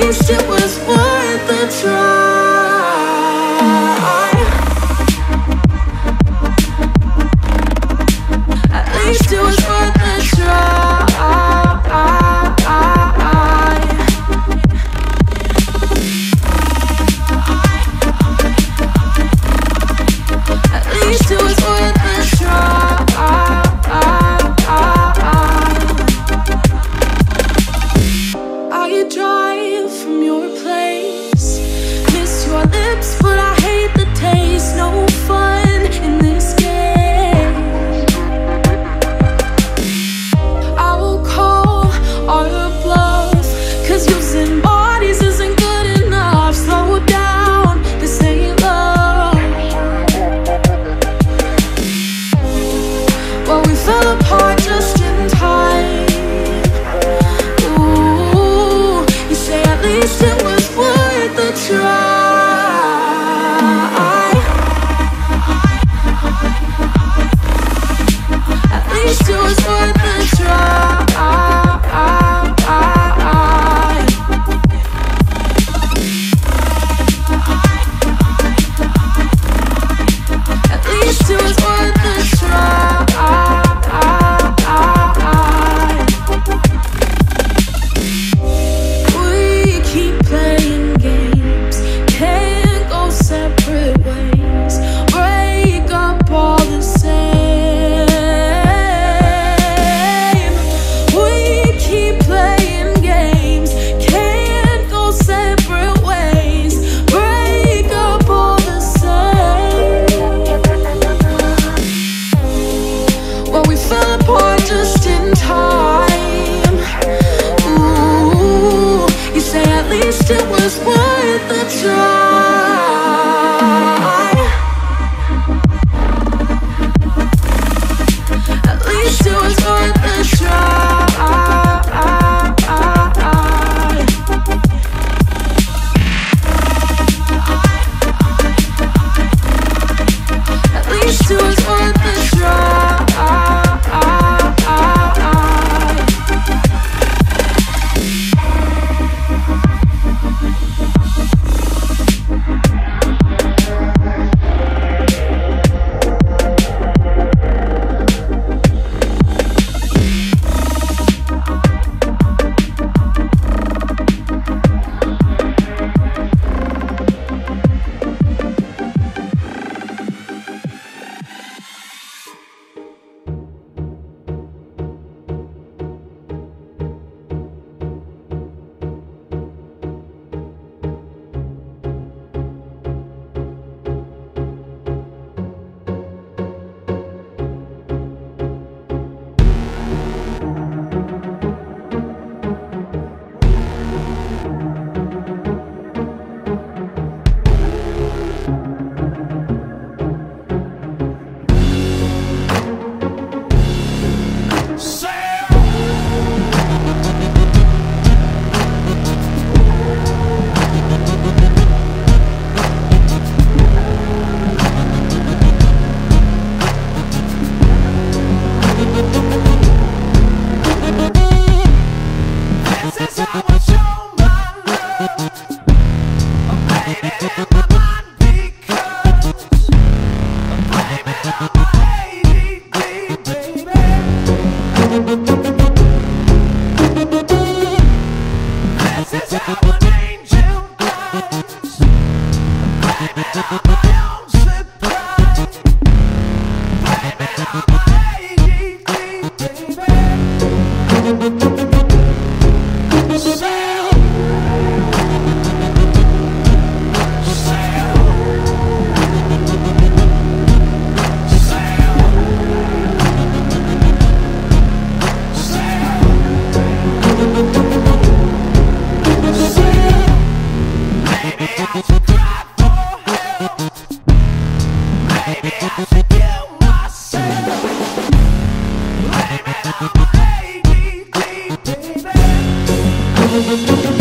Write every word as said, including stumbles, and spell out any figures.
least it was worth a try. At least it was worth a try. At least it was worth a try. I drive from your place, miss your lips, but I hate the taste. No fun in this game. I will call all your bluff, cause using bodies isn't good enough. Slow down, this ain't love. Well, we fell apart just in time. At least it was worth a try. At least it was worth a try. At least it was worth a try. Just in time. Ooh, you say at least it was worth a try. At least it was worth a try. At least it was worth a try. Baby, baby, baby.